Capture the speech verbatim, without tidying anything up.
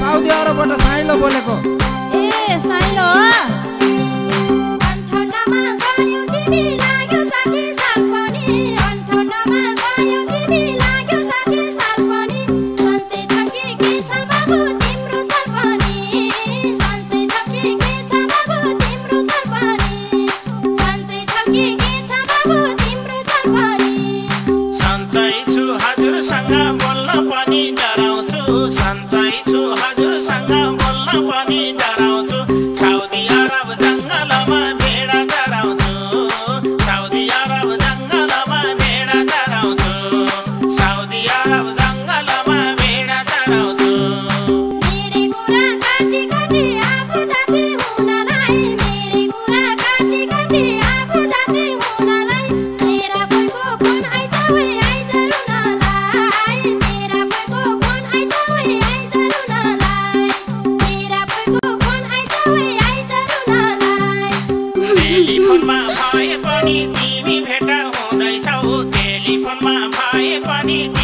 Saudi अरबबाट silo बोलेको। ए silo हो। अन्ठोनमा गयो तिमी लाग्यो साठी साल पनि, अन्ठोनमा गयो तिमी लाग्यो साठी साल पनि, सन्चै छ कि के छ बाबु तिम्रो छ पनि, सन्चै छ कि के छ बाबु तिम्रो छ पनि, सन्चै छ कि के छ बाबु तिम्रो छ पनि। सन्चै छु हजुरसँग बोल्न पनि डराउँछु, सन्चै छु हजुरसँग बोल्न पनि डराउँछु, साउदी अरब जङ्गलमा भेडा चराउँछु, साउदी अरब जङ्गलमा भेडा चराउँछु, साउदी अरब जङ्गलमा भेडा चराउँछु। मेरै कुरा काटी काटी आफू जाति हुनलाई, मेरै कुरा काटी काटी आफू जाति हुनलाई, मेरा भइको कुन आइज वे आइज रुनलाई, मेरा भइको कुन आइज वे आइज रुनलाई, मेरा भइको कुन आइज वे आइज रुनलाई। टेलिफोनमा भए पनि तिमी भेट हुँदैछौ, टेलिफोनमा भए पनि